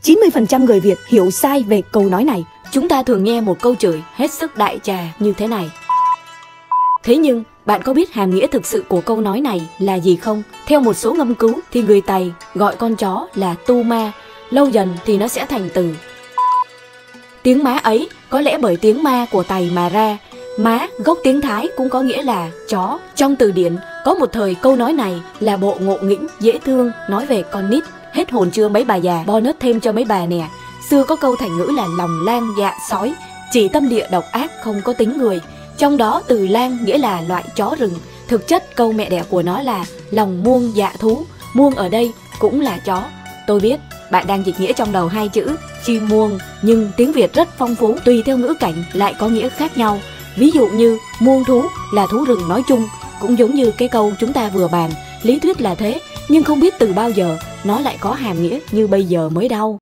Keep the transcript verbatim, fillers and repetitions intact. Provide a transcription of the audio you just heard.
chín mươi phần trăm người Việt hiểu sai về câu nói này. Chúng ta thường nghe một câu chửi hết sức đại trà như thế này. Thế nhưng, bạn có biết hàm nghĩa thực sự của câu nói này là gì không? Theo một số ngâm cứu thì người Tày gọi con chó là tu ma, lâu dần thì nó sẽ thành từ. Tiếng má ấy có lẽ bởi tiếng ma của Tày mà ra. Má gốc tiếng Thái cũng có nghĩa là chó. Trong từ điển có một thời câu nói này là bộ ngộ nghĩnh dễ thương nói về con nít. Hết hồn chưa mấy bà già, bonus thêm cho mấy bà nè. Xưa có câu thành ngữ là lòng lang dạ sói, chỉ tâm địa độc ác không có tính người. Trong đó từ lang nghĩa là loại chó rừng. Thực chất câu mẹ đẻ của nó là lòng muông dạ thú. Muông ở đây cũng là chó. Tôi biết bạn đang dịch nghĩa trong đầu hai chữ chim muông, nhưng tiếng Việt rất phong phú, tùy theo ngữ cảnh lại có nghĩa khác nhau. Ví dụ như muông thú là thú rừng nói chung, cũng giống như cái câu chúng ta vừa bàn. Lý thuyết là thế, nhưng không biết từ bao giờ nó lại có hàm nghĩa như bây giờ mới đâu.